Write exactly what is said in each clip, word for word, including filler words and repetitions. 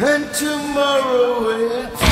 and tomorrow waits.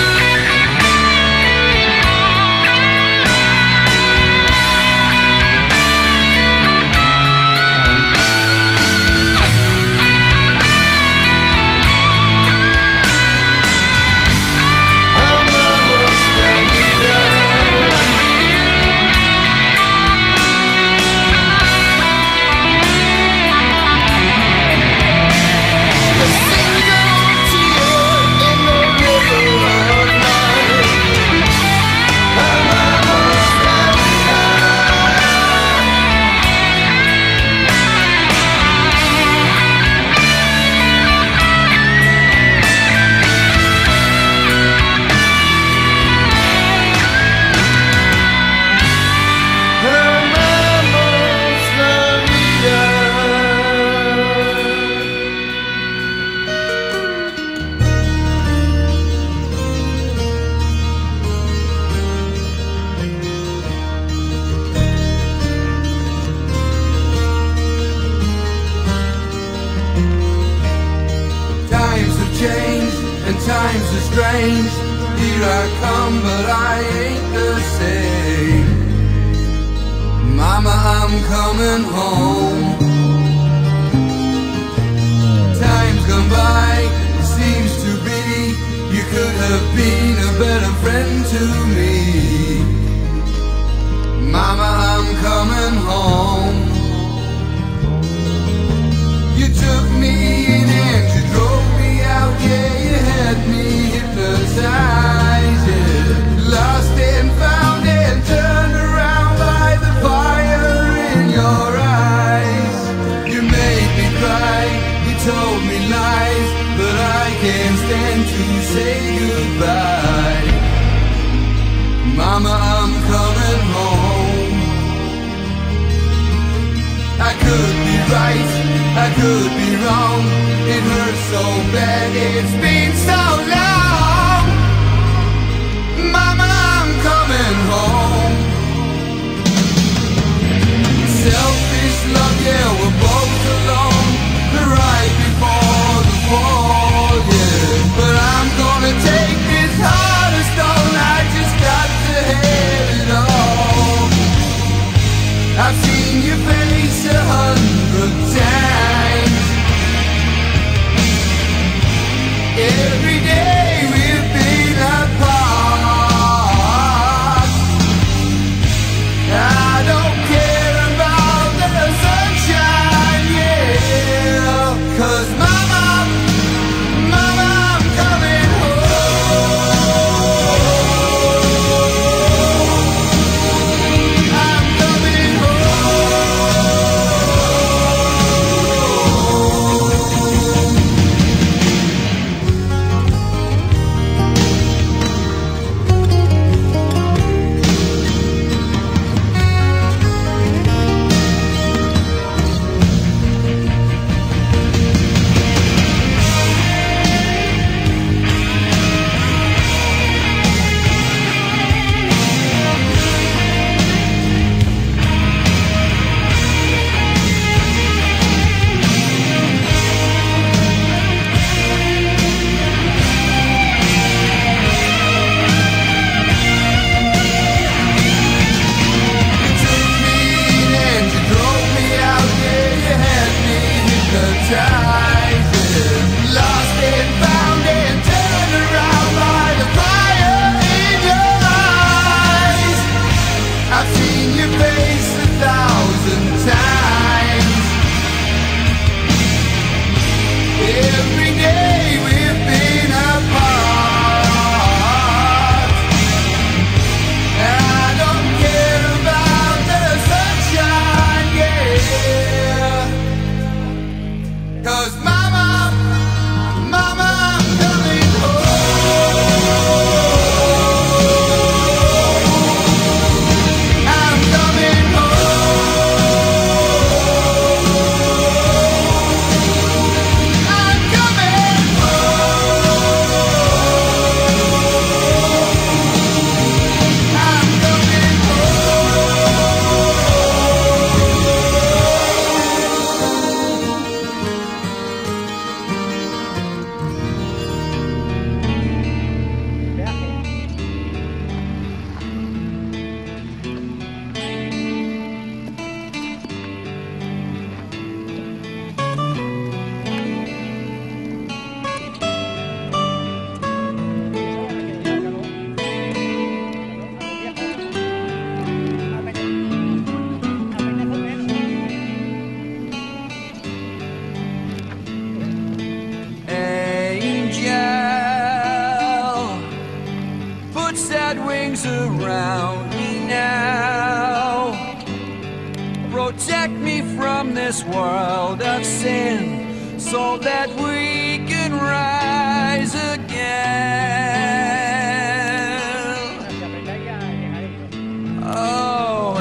And times are strange. Here I come, but I ain't the same. Mama, I'm coming home. Time's gone by, it seems to be you could have been a better friend to me. Mama, I'm coming home. You took me in and you drove me out, yeah, you had me hypnotized, yeah. Lost and found and turned around by the fire in your eyes. You made me cry, you told me lies, but I can't stand to say goodbye. Mama, I'm coming home. I could be right, I could be wrong. It hurts so bad, it's been so long. Mama, I'm coming home. Selfish love, yeah, we're both alone. Right before the fall, yeah. But I'm gonna take this heart of stone. I just got to have it all. I've seen your face a hundred times. Every day we've been apart. I don't care about the sunshine, yeah. 'Cause mama, mama, I'm coming home. I'm coming home. this world of sin, so that we can rise again. Oh,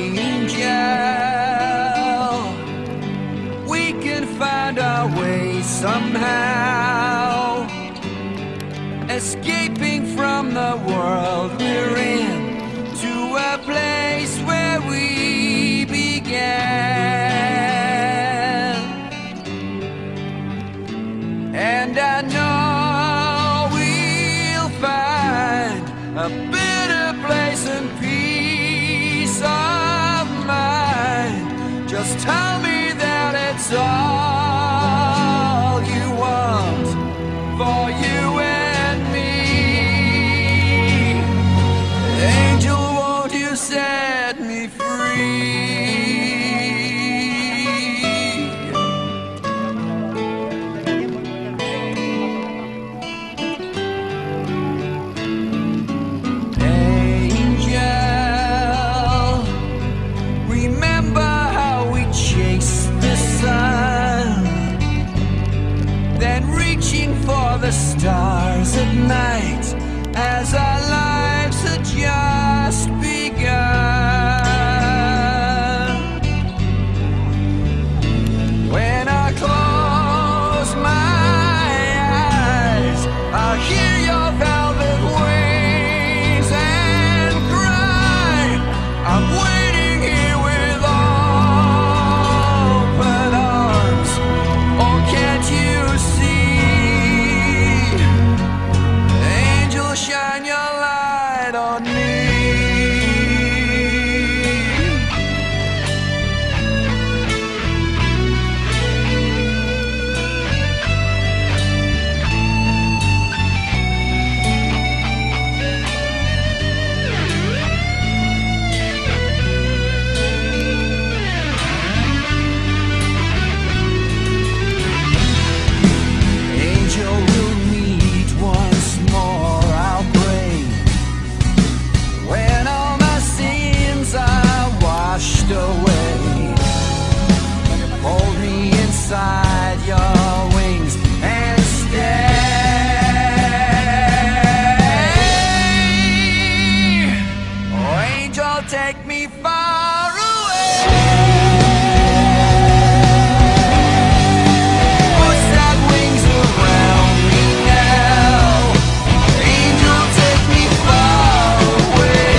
angel, we can find our way somehow, escaping from the world we're in, to a place where we began. And I know we'll find a better place and peace of mind. Just tell me that it's all you want for you and me. Angel, won't you set me free? The stars at night, as our lives had just begun. When I close my eyes, I hear your velvet wings and cry. I'm waiting here with open arms. Oh, can't you see? Shine your light on me. Angel, we'll meet once more. Away, hold me inside your wings and stay. Oh, angel, take me far away. Put that wings around me now. Angel, take me far away.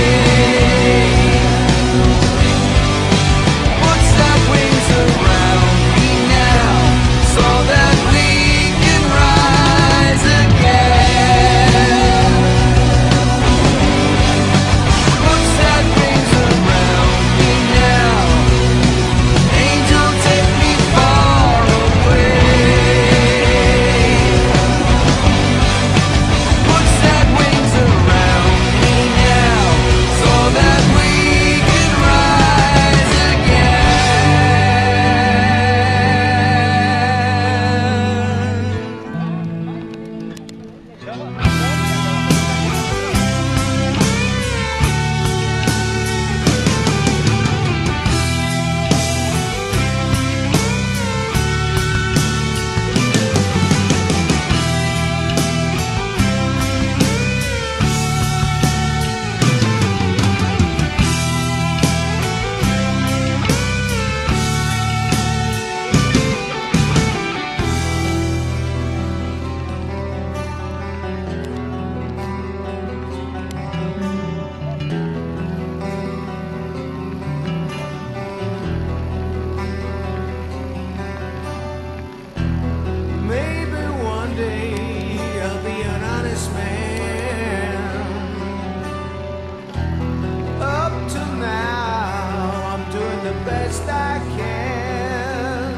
Best I can.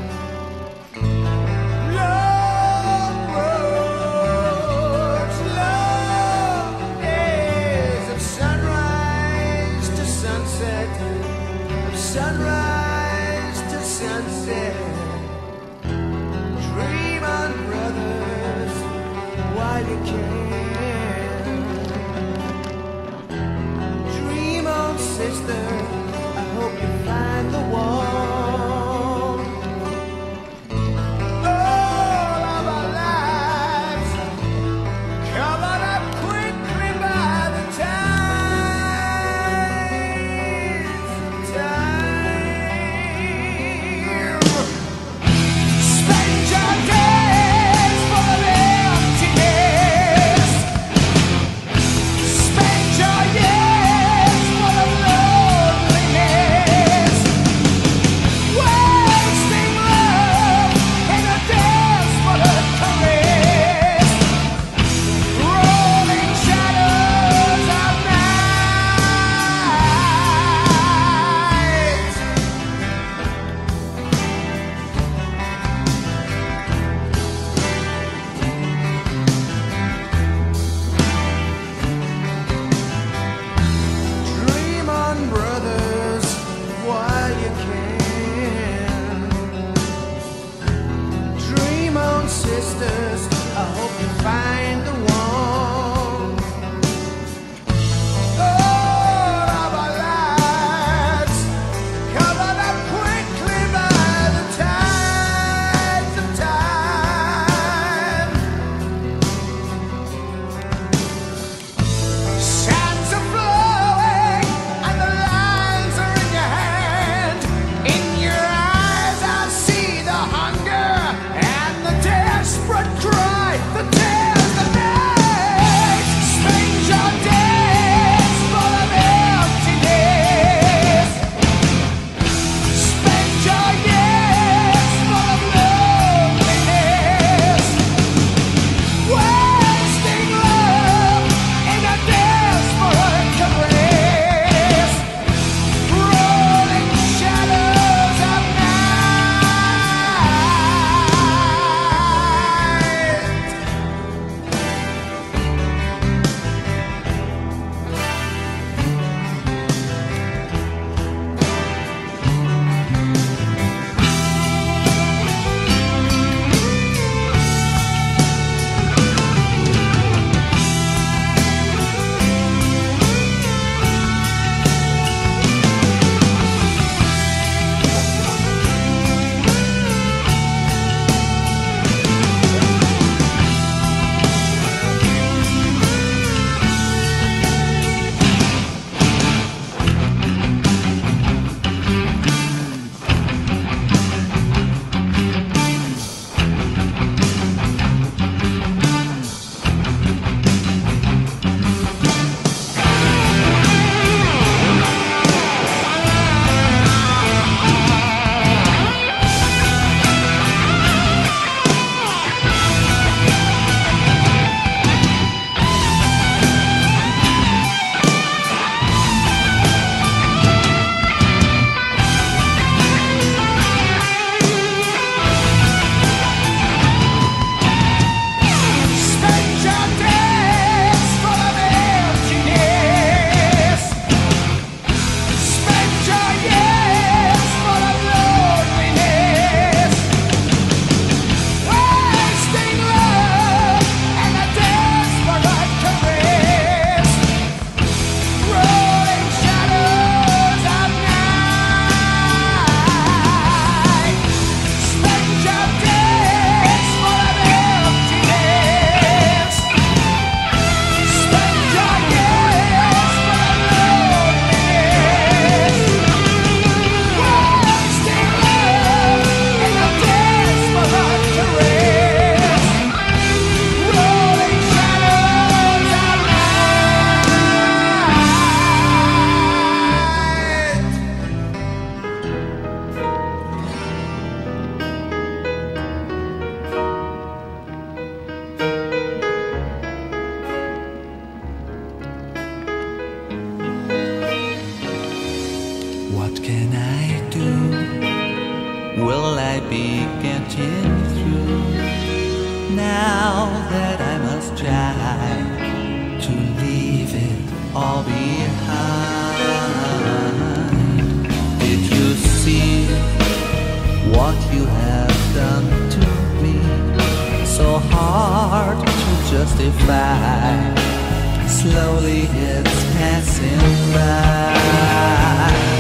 Long roads, long days of sunrise to sunset, of sunrise to sunset. Dream on, brothers, while you can. Dream on, sister. Hope you find the one. I hope you find the one. All of our lives covered up quickly by the tides of time. Sands are flowing and the lines are in your hand. In your eyes I see the hunger and the desperate cry, the tears, the nights. Spend your days full of emptiness. Spend your years full of loneliness. Wasting love in a desperate caress. Rolling shadows of night. Spend your days full of emptiness. Spend your years full of loneliness. Wasting love and a desperate caress. Rolling shadows of night. Spend your days full of emptiness. Spend your years full of loneliness. Wasting love in a desperate caress. Rolling shadows of night. What can I do? Will I be getting through? Now that I must try to leave it all behind. Did you see what you have done to me? So hard to justify. Slowly it's passing by.